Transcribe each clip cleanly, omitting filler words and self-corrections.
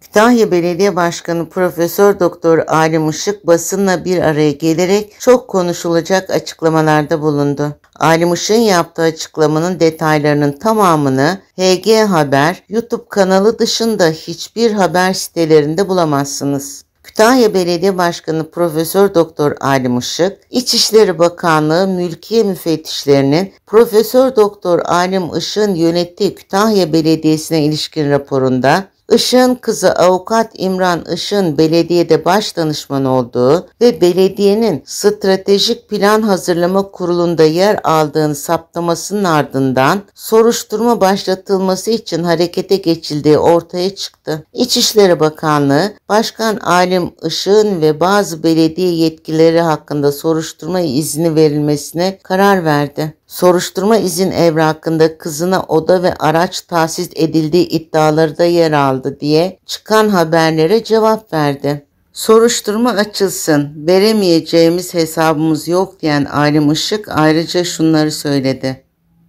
Kütahya Belediye Başkanı Profesör Doktor Alim Işık basınla bir araya gelerek çok konuşulacak açıklamalarda bulundu. Alim Işık'ın yaptığı açıklamanın detaylarının tamamını HG Haber YouTube kanalı dışında hiçbir haber sitelerinde bulamazsınız. Kütahya Belediye Başkanı Profesör Doktor Alim Işık, İçişleri Bakanlığı Mülkiye Müfettişlerinin Profesör Doktor Alim Işık'ın yönettiği Kütahya Belediyesi'ne ilişkin raporunda Işık'ın kızı Avukat İmran Işık'ın belediyede baş danışman olduğu ve belediyenin stratejik plan hazırlama kurulunda yer aldığını saptamasının ardından soruşturma başlatılması için harekete geçildiği ortaya çıktı. İçişleri Bakanlığı, Başkan Alim Işık'ın ve bazı belediye yetkilileri hakkında soruşturma izni verilmesine karar verdi. Soruşturma izin evrakında kızına oda ve araç tahsis edildiği iddiaları da yer aldı diye çıkan haberlere cevap verdi. Soruşturma açılsın, veremeyeceğimiz hesabımız yok diyen Alim Işık ayrıca şunları söyledi.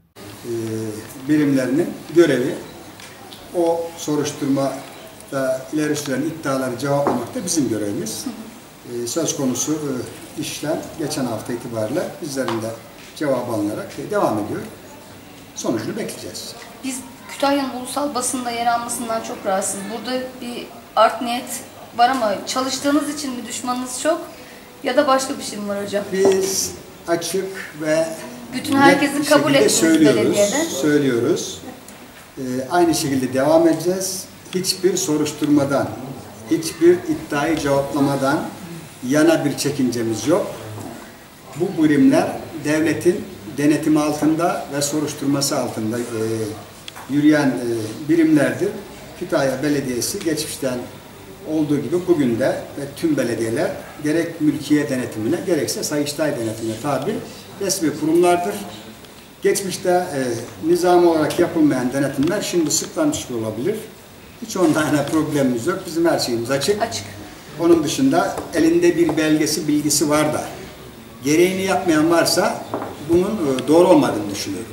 Birimlerinin görevi o soruşturmada ileri sürülen iddiaları cevaplamak da bizim görevimiz. Söz konusu işlem geçen hafta itibariyle bizlerin de cevabı alınarak devam ediyor. Sonucunu bekleyeceğiz. Biz Kütahya'nın ulusal basında yer almasından çok rahatsız. Burada bir art niyet var ama çalıştığınız için mi düşmanınız çok ya da başka bir şey mi var hocam? Biz açık ve bütün herkesin kabul ettiğiniz belediyede söylüyoruz. Aynı şekilde devam edeceğiz. Hiçbir soruşturmadan, hiçbir iddiayı cevaplamadan yana bir çekincemiz yok. Bu birimler devletin denetimi altında ve soruşturması altında yürüyen birimlerdir. Kütahya Belediyesi geçmişten olduğu gibi bugün de ve tüm belediyeler gerek mülkiye denetimine gerekse Sayıştay denetimine tabi resmi kurumlardır. Geçmişte nizami olarak yapılmayan denetimler şimdi sıklanmış olabilir. Hiç ondan problemimiz yok. Bizim her şeyimiz açık. Onun dışında elinde bir belgesi, bilgisi var da gereğini yapmayan varsa bunun doğru olmadığını düşünüyorum.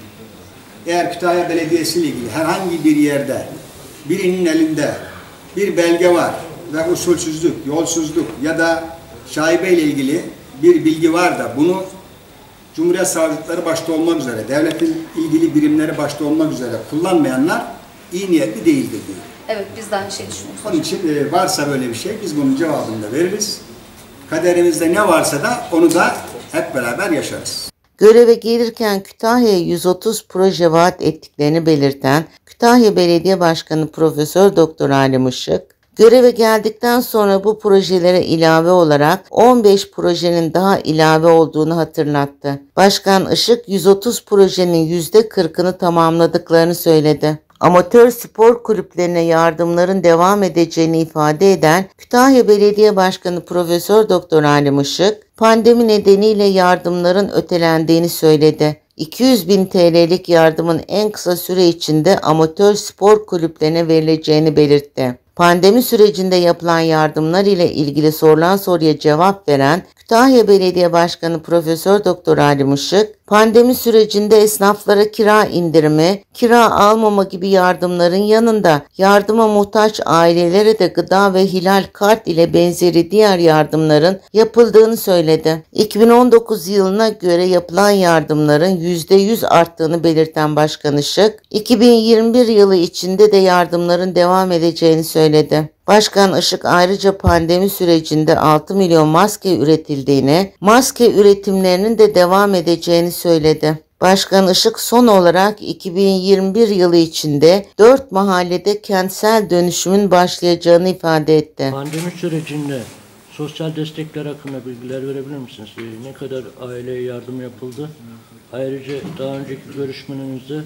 Eğer Kütahya Belediyesi ile ilgili herhangi bir yerde birinin elinde bir belge var ve usulsüzlük, yolsuzluk ya da şaibe ile ilgili bir bilgi var da bunu Cumhuriyet Savcılıkları başta olmak üzere, devletin ilgili birimleri başta olmak üzere kullanmayanlar iyi niyetli değildir diyor. Evet, biz de aynı şeyi düşünüyoruz. Onun için varsa böyle bir şey biz bunun cevabını da veririz. Kaderimizde ne varsa da onu da hep beraber yaşarız. Göreve gelirken Kütahya'ya 130 proje vaat ettiklerini belirten Kütahya Belediye Başkanı Profesör Doktor Alim Işık, göreve geldikten sonra bu projelere ilave olarak 15 projenin daha ilave olduğunu hatırlattı. Başkan Işık 130 projenin %40'ını tamamladıklarını söyledi. Amatör spor kulüplerine yardımların devam edeceğini ifade eden Kütahya Belediye Başkanı Profesör Doktor Alim Işık, pandemi nedeniyle yardımların ötelendiğini söyledi. 200.000 TL'lik yardımın en kısa süre içinde amatör spor kulüplerine verileceğini belirtti. Pandemi sürecinde yapılan yardımlar ile ilgili sorulan soruya cevap veren Kütahya Belediye Başkanı Profesör Doktor Alim Işık, pandemi sürecinde esnaflara kira indirimi, kira almama gibi yardımların yanında yardıma muhtaç ailelere de gıda ve hilal kart ile benzeri diğer yardımların yapıldığını söyledi. 2019 yılına göre yapılan yardımların %100 arttığını belirten Başkan Işık, 2021 yılı içinde de yardımların devam edeceğini söyledi. Başkan Işık ayrıca pandemi sürecinde 6 milyon maske üretildiğini, maske üretimlerinin de devam edeceğini söyledi. Başkan Işık son olarak 2021 yılı içinde 4 mahallede kentsel dönüşümün başlayacağını ifade etti. Pandemi sürecinde sosyal destekler hakkında bilgiler verebilir misiniz? Ne kadar aileye yardım yapıldı? Ayrıca daha önceki görüşmenizde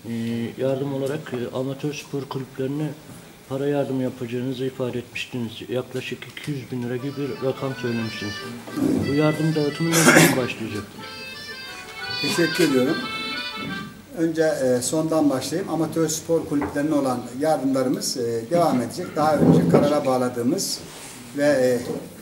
yardım olarak amatör spor kulüplerine para yardım yapacağınızı ifade etmiştiniz. Yaklaşık 200.000 lira gibi bir rakam söylemiştiniz. Bu yardım dağıtımı ne zaman başlayacak? Teşekkür ediyorum. Önce sondan başlayayım. Amatör spor kulüplerine olan yardımlarımız devam edecek. Daha önce karara bağladığımız ve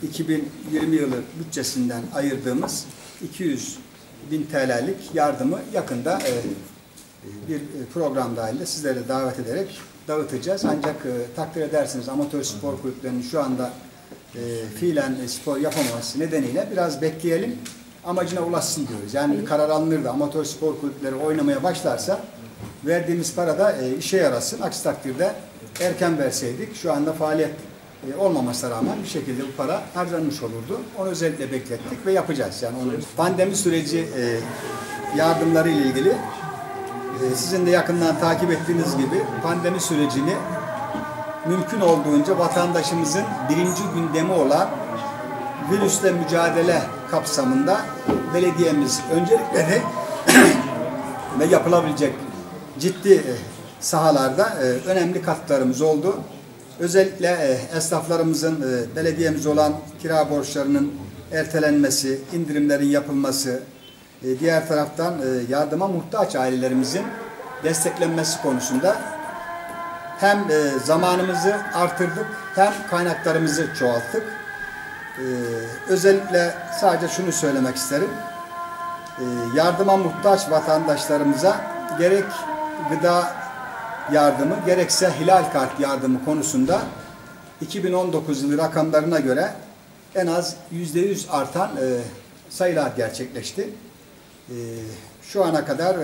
2020 yılı bütçesinden ayırdığımız 200.000 TL'lik yardımı yakında bir program dahilinde sizleri davet ederek dağıtacağız. Ancak takdir edersiniz amatör spor kulüplerinin şu anda fiilen spor yapamaması nedeniyle biraz bekleyelim, amacına ulaşsın diyoruz. Yani bir karar alınır da amatör spor kulüpleri oynamaya başlarsa verdiğimiz para da işe yarasın. Aksi takdirde erken verseydik şu anda faaliyet olmamasına rağmen bir şekilde bu para harcanmış olurdu. Onu özellikle beklettik ve yapacağız. Yani onu pandemi süreci yardımları ile ilgili sizin de yakından takip ettiğiniz gibi pandemi sürecini mümkün olduğunca vatandaşımızın birinci gündemi olan virüsle mücadele kapsamında belediyemiz öncelikle ve yapılabilecek ciddi sahalarda önemli katkılarımız oldu. Özellikle esnaflarımızın belediyemiz olan kira borçlarının ertelenmesi, indirimlerin yapılması, diğer taraftan yardıma muhtaç ailelerimizin desteklenmesi konusunda hem zamanımızı artırdık hem kaynaklarımızı çoğalttık. Özellikle sadece şunu söylemek isterim. Yardıma muhtaç vatandaşlarımıza gerek gıda yardımı gerekse hilal kart yardımı konusunda 2019 yılı rakamlarına göre en az %100 artan sayılar gerçekleşti. Şu ana kadar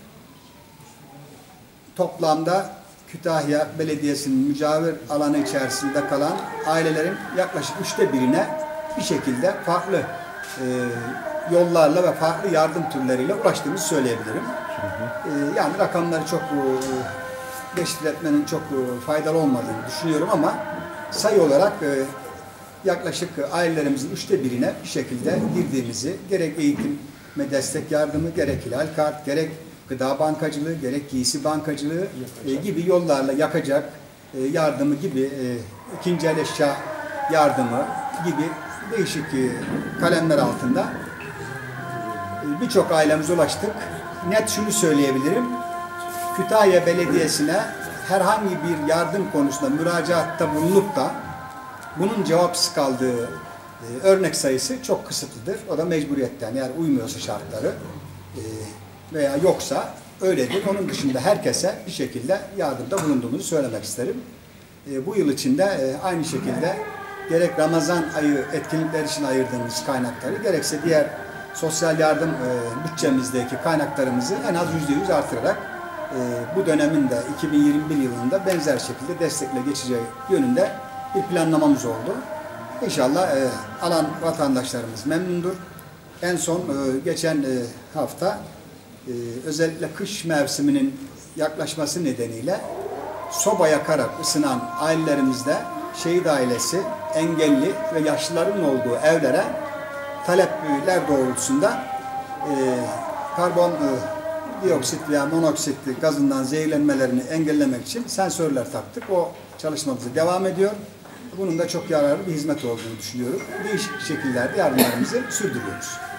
toplamda Kütahya Belediyesi'nin mücavir alanı içerisinde kalan ailelerin yaklaşık 1/3'ine bir şekilde farklı yollarla ve farklı yardım türleriyle ulaştığımızı söyleyebilirim. Yani rakamları çok teşkil etmenin çok faydalı olmadığını düşünüyorum ama sayı olarak yaklaşık ailelerimizin 1/3'ine bir şekilde girdiğimizi, gerek eğitime destek yardımı, gerek hilal kart, gerek gıda bankacılığı, gerek giysi bankacılığı gibi yollarla yakacak yardımı gibi, ikinci el eşya yardımı gibi değişik kalemler altında birçok ailemize ulaştık. Net şunu söyleyebilirim, Kütahya Belediyesi'ne herhangi bir yardım konusunda müracaatta bulunup da bunun cevapsız kaldığı örnek sayısı çok kısıtlıdır. O da mecburiyetten, eğer uymuyorsa şartları veya yoksa öyledir. Onun dışında herkese bir şekilde yardımda bulunduğumuzu söylemek isterim. Bu yıl içinde aynı şekilde gerek Ramazan ayı etkinlikler için ayırdığımız kaynakları gerekse diğer sosyal yardım bütçemizdeki kaynaklarımızı en az %100 artırarak bu dönemin de 2021 yılında benzer şekilde destekle geçeceği yönünde bir planlamamız oldu. İnşallah alan vatandaşlarımız memnundur. En son geçen hafta özellikle kış mevsiminin yaklaşması nedeniyle soba yakarak ısınan ailelerimizde şehit ailesi, engelli ve yaşlıların olduğu evlere talepler doğrultusunda karbon dioksit veya monoksit gazından zehirlenmelerini engellemek için sensörler taktık. O çalışmamız devam ediyor. Bunun da çok yararlı bir hizmet olduğunu düşünüyorum. Değişik şekillerde yardımlarımızı sürdürüyoruz.